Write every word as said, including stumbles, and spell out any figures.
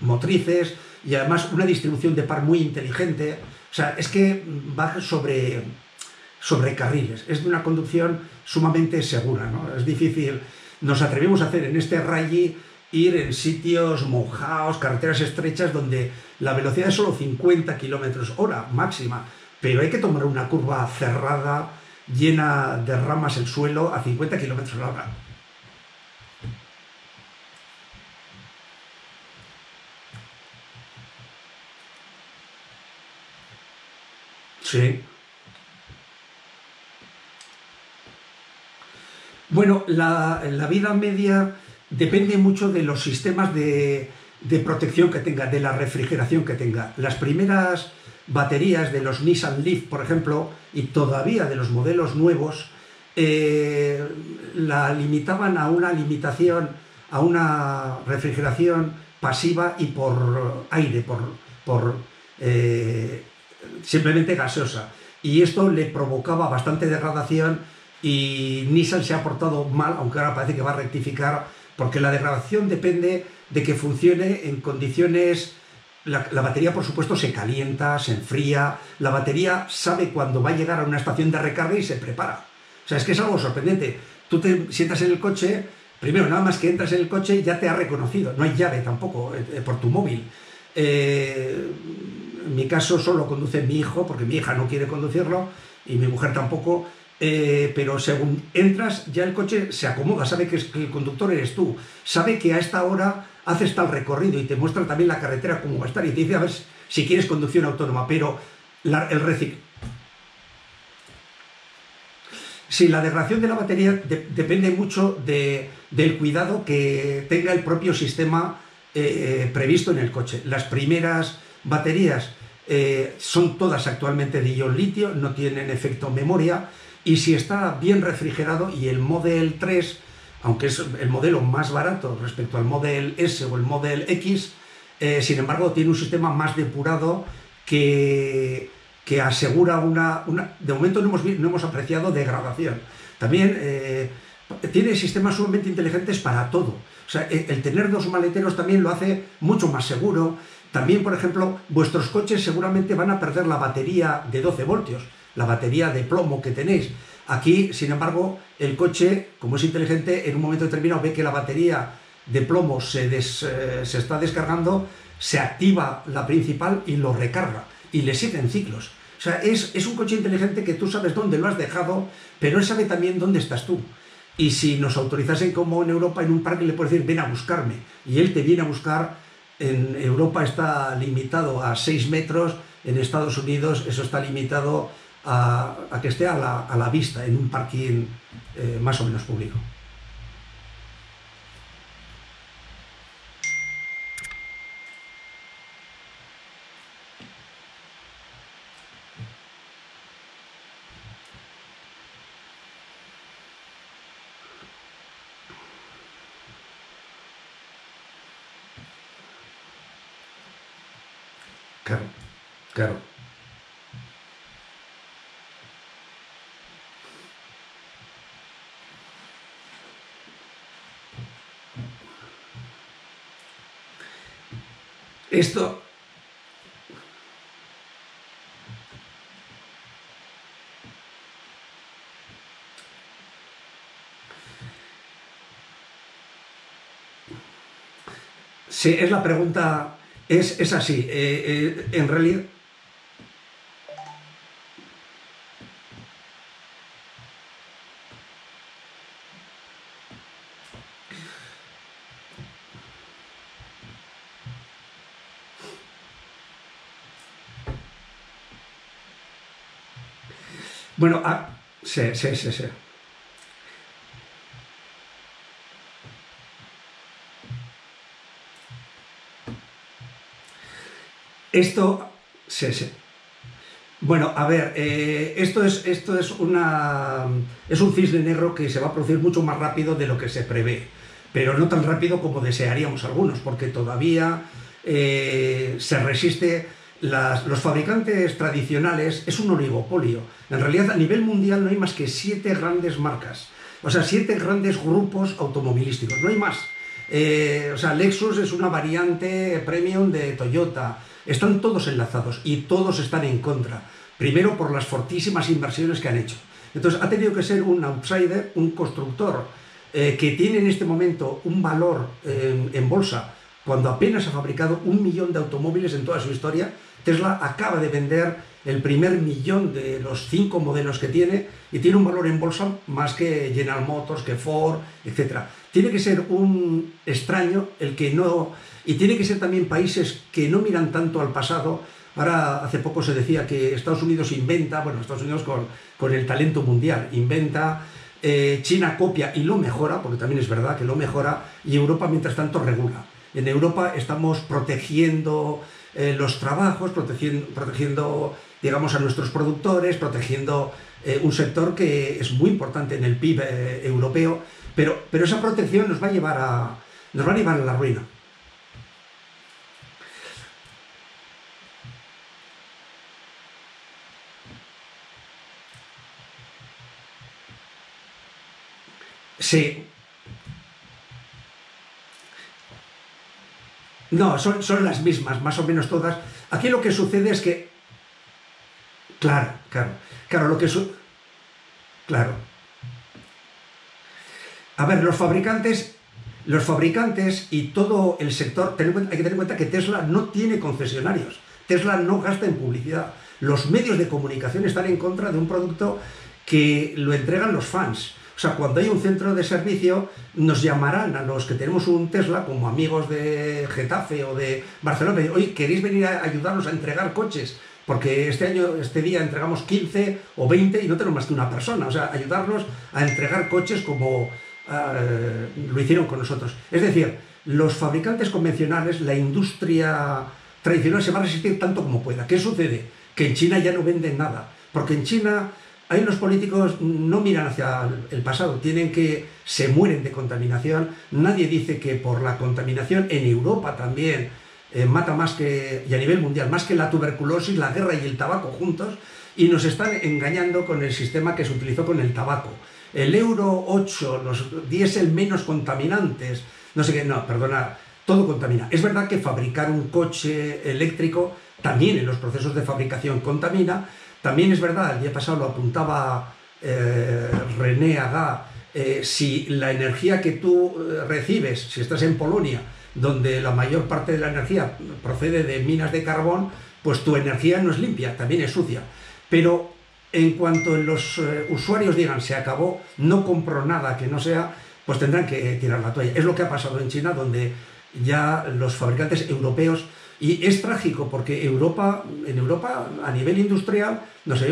motrices y además una distribución de par muy inteligente. O sea, es que va sobre, sobre carriles, es de una conducción sumamente segura, ¿no? Es difícil, nos atrevemos a hacer en este rally ir en sitios mojados, carreteras estrechas, donde la velocidad es solo cincuenta kilómetros hora máxima, pero hay que tomar una curva cerrada, llena de ramas el suelo, a cincuenta kilómetros hora. Sí. Bueno, la, la vida media depende mucho de los sistemas de, de protección que tenga, de la refrigeración que tenga. Las primeras baterías de los Nissan Leaf, por ejemplo, y todavía de los modelos nuevos, eh, la limitaban a una limitación, a una refrigeración pasiva y por aire, por, por eh, simplemente gaseosa. Y esto le provocaba bastante degradación y Nissan se ha portado mal, aunque ahora parece que va a rectificar, porque la degradación depende de que funcione en condiciones. La, la batería, por supuesto, se calienta, se enfría, la batería sabe cuándo va a llegar a una estación de recarga y se prepara. O sea, es que es algo sorprendente. Tú te sientas en el coche, primero, nada más que entras en el coche ya te ha reconocido, no hay llave tampoco eh, por tu móvil. Eh, en mi caso solo conduce mi hijo, porque mi hija no quiere conducirlo y mi mujer tampoco. Eh, pero según entras ya el coche se acomoda, sabe que, es, que el conductor eres tú, sabe que a esta hora haces tal recorrido y te muestra también la carretera cómo va a estar y te dice a ver si quieres conducción autónoma, pero la, el recic... Sí, la degradación de la batería de, depende mucho de, del cuidado que tenga el propio sistema eh, previsto en el coche. Las primeras baterías eh, son todas actualmente de ion litio, no tienen efecto memoria. Y si está bien refrigerado, y el Model tres, aunque es el modelo más barato respecto al Model S o el Model X, eh, sin embargo tiene un sistema más depurado que, que asegura una, una... De momento no hemos, no hemos apreciado degradación. También eh, tiene sistemas sumamente inteligentes para todo. O sea, el, el tener dos maleteros también lo hace mucho más seguro. También, por ejemplo, vuestros coches seguramente van a perder la batería de doce voltios. La batería de plomo que tenéis. Aquí, sin embargo, el coche, como es inteligente, en un momento determinado ve que la batería de plomo se, des, eh, se está descargando, se activa la principal y lo recarga, y le siguen ciclos. O sea, es, es un coche inteligente que tú sabes dónde lo has dejado, pero él sabe también dónde estás tú. Y si nos autorizasen como en Europa, en un parque le puedes decir, ven a buscarme, y él te viene a buscar. En Europa está limitado a seis metros, en Estados Unidos eso está limitado A, a que esté a la, a la vista en un parking eh, más o menos público. Claro, claro. Esto... Sí, es la pregunta, es, es así, eh, eh, en realidad... Bueno, ah, sí, sí, sí, sí. Esto, sí, sí. Bueno, a ver, eh, esto, es, esto es, una, es un cisne negro que se va a producir mucho más rápido de lo que se prevé, pero no tan rápido como desearíamos algunos, porque todavía eh, se resiste. Las, los fabricantes tradicionales es un oligopolio. En realidad, a nivel mundial no hay más que siete grandes marcas, o sea, siete grandes grupos automovilísticos, no hay más. Eh, o sea, Lexus es una variante premium de Toyota. Están todos enlazados y todos están en contra. Primero por las fortísimas inversiones que han hecho. Entonces ha tenido que ser un outsider, un constructor eh, que tiene en este momento un valor eh, en bolsa cuando apenas ha fabricado un millón de automóviles en toda su historia. Tesla acaba de vender el primer millón de los cinco modelos que tiene y tiene un valor en bolsa más que General Motors, que Ford, etcétera. Tiene que ser un extraño el que no... Y tiene que ser también países que no miran tanto al pasado. Ahora, hace poco se decía que Estados Unidos inventa, bueno, Estados Unidos con, con el talento mundial, inventa, eh, China copia y lo mejora, porque también es verdad que lo mejora, y Europa, mientras tanto, regula. En Europa estamos protegiendo eh, los trabajos, protegiendo, protegiendo, digamos, a nuestros productores, protegiendo eh, un sector que es muy importante en el P I B eh, europeo, pero, pero esa protección nos va a llevar a, nos va a llevar a la ruina. Sí, no, son, son las mismas, más o menos todas. Aquí lo que sucede es que, claro, claro, claro, lo que su, claro. A ver, los fabricantes, los fabricantes y todo el sector, ten en cuenta- hay que tener en cuenta que Tesla no tiene concesionarios. Tesla no gasta en publicidad. Los medios de comunicación están en contra de un producto que lo entregan los fans. O sea, cuando hay un centro de servicio, nos llamarán a los que tenemos un Tesla, como amigos de Getafe o de Barcelona, y dicen, oye, ¿queréis venir a ayudarnos a entregar coches? Porque este año, este día entregamos quince o veinte y no tenemos más que una persona. O sea, ayudarnos a entregar coches como eh, lo hicieron con nosotros. Es decir, los fabricantes convencionales, la industria tradicional se va a resistir tanto como pueda. ¿Qué sucede? Que en China ya no venden nada. Porque en China ahí los políticos no miran hacia el pasado, tienen que, se mueren de contaminación. Nadie dice que por la contaminación en Europa también eh, mata más que, y a nivel mundial, más que la tuberculosis, la guerra y el tabaco juntos, y nos están engañando con el sistema que se utilizó con el tabaco. El Euro ocho, los diésel menos contaminantes, no sé qué, no, perdona, todo contamina. Es verdad que fabricar un coche eléctrico también en los procesos de fabricación contamina. También es verdad, el día pasado lo apuntaba eh, René Agá, eh, si la energía que tú eh, recibes, si estás en Polonia, donde la mayor parte de la energía procede de minas de carbón, pues tu energía no es limpia, también es sucia. Pero en cuanto los eh, usuarios digan se acabó, no compro nada que no sea, pues tendrán que tirar la toalla. Es lo que ha pasado en China, donde ya los fabricantes europeos, y es trágico porque Europa, en Europa a nivel industrial, no sé,